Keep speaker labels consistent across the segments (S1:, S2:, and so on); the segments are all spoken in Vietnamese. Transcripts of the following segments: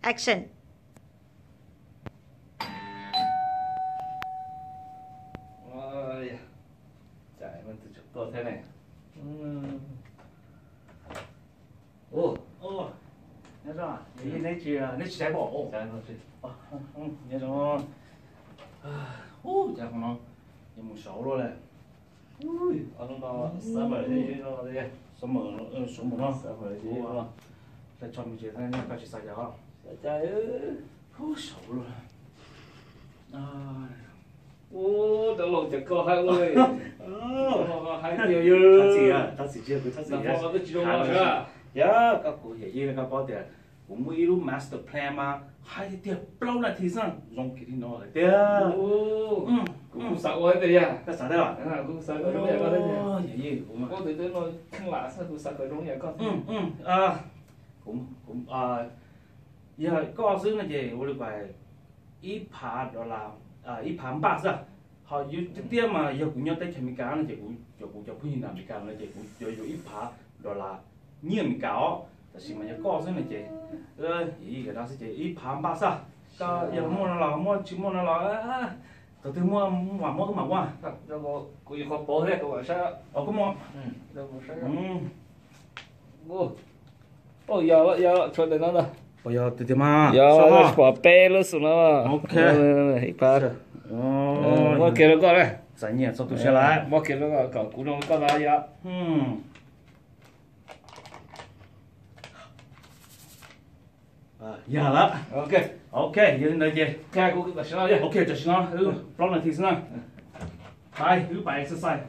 S1: Action.
S2: Ôi, chạy mình từ chụp tốt thế này. Ô, nhớ rồi, đi lấy trái bỏ. Trái nó chứ. Nhớ rồi. Chả không nó, nhưng một số rồi này. Ui, ông nó sao mà đi nó đi, sao mà nó sao mà đi nó. Lại cho mình chơi thế này, phải chỉ sai giờ không? Sai ơi, số rồi. Đã lâu chắc có hai người. Hai tiêu dư.
S3: 他是这个，他是
S2: 那我都记住了是吧？
S3: 呀，个古爷爷那个包的，我们一路 master plan 嘛，还得点不老那提上，用给你弄的点。
S2: cũng sợ quá đấy à?
S3: Cái sao đấy à?
S2: Cũng sợ cái đúng vậy con đấy nhỉ?
S3: 爷爷cũng mà.
S2: Cô tự nó không lạ sao cũng sợ cái đúng vậy con.
S3: Cũng giờ có xứ này gì, tôi phải ít phá đó là ít phá bát ra. Họ trực tiếp mà giờ cũng nhớ tới chemical này thì cũng cho phụ nữ làm chemical này thì cũng cho ít phá đó là nhiều chemical. Tại vì mà giờ có xứ này gì, ý cái đó sẽ chỉ ít phá bát ra. Có giờ mua nó là tôi mua cái mà qua.
S2: Rồi cô yêu con bố thế cô sao?
S3: Có mua.
S2: Rồi cô sao? Ôi giờ cho đến nó rồi.
S3: Bây giờ từ từ mà.
S2: Giờ bỏ bê luôn xuống nó.
S3: Ok.
S2: Hãy phá. Mua kia nó con này.
S3: Giải nhiệt sau tôi sẽ lại.
S2: Mua kia nó còn cú nó con là gì ạ?
S3: Giờ là. Ok, giờ đến đây gì?
S2: Cái cô cứ nói gì?
S3: Ok, cho xin nó. Plan là thì xin nó. Bài, bài exercise.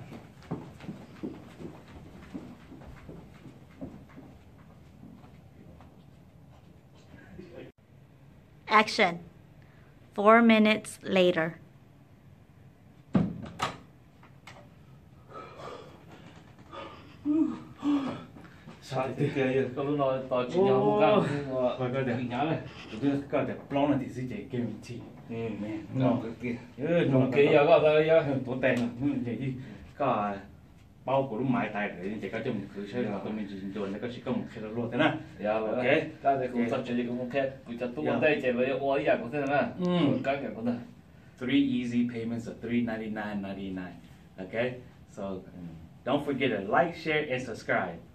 S1: Action. 4 minutes later.
S3: Sao thì
S2: Kìa, có lúc nói tao chỉ nhau một cái
S3: Coi coi đẹp.
S2: nhá này.
S3: Tôi coi đẹp. Plan là thì sẽ chỉ guarantee.
S2: Ngon cái kia.
S3: Ngon
S2: Cái giờ có đây giờ.
S3: Tốn tiền. Vậy đi. Có bao của lúc máy tay để chỉ có trong cứ chơi là tôi mình chỉ dùng nó có chỉ có một cái luôn thế nào.
S2: Dạ ok. Cái này cũng thật sự cũng ok. Bây giờ tôi đây chỉ với ôi giờ cũng thế nào. Cái cái cũng thế.
S3: 3 easy payments of $3.99.99. Okay? So don't forget to like, share, and subscribe.